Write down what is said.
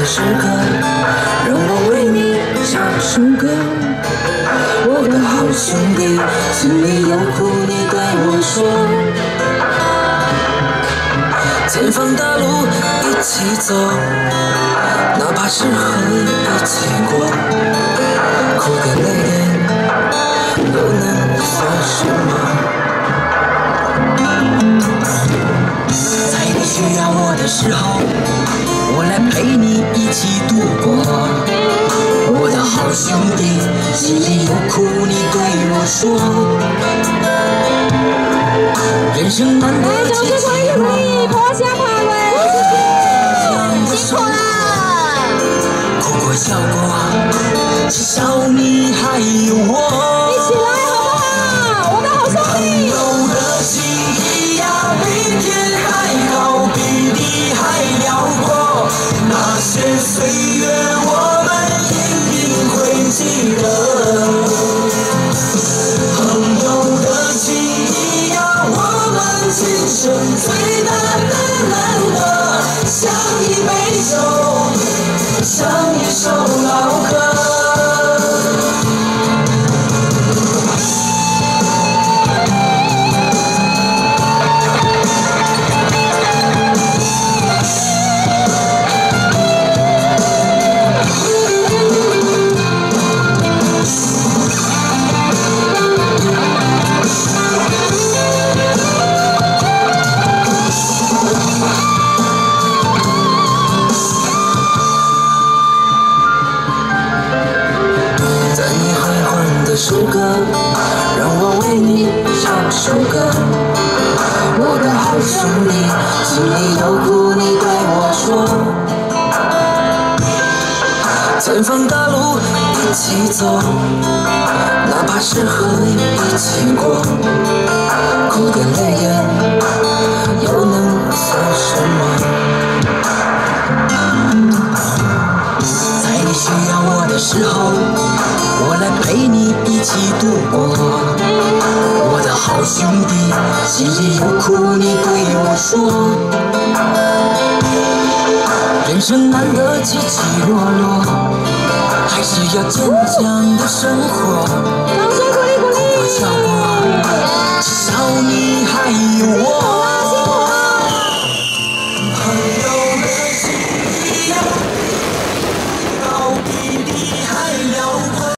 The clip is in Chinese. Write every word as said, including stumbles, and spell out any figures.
时刻，让我为你唱首歌。我的好兄弟，心里有苦你对我说。前方的路一起走，哪怕是河一起过，哭点泪点又能算什么？在你需要我的时候，我来陪你一起度过。我的好兄弟，心里有苦你对我说。人生难得几起落落，辛苦了。哭过笑过，至少你还有我。一起来好不好？我的好兄弟。朋友的情谊呀，比天还高，比地还辽阔。那些岁月我们一定会记得。朋友的情谊呀，我们今生最难的难得，像一杯酒，像一首老歌。时刻，让我为你唱首歌。我的好兄弟，心里有苦你对我说。前方的路一起走，哪怕是河一起过，哭点泪点又能算什么？在你需要我的时候，我来陪你一起度过。我的好兄弟，心里有苦你对我说。人生难得起起落落，还是要坚强的生活。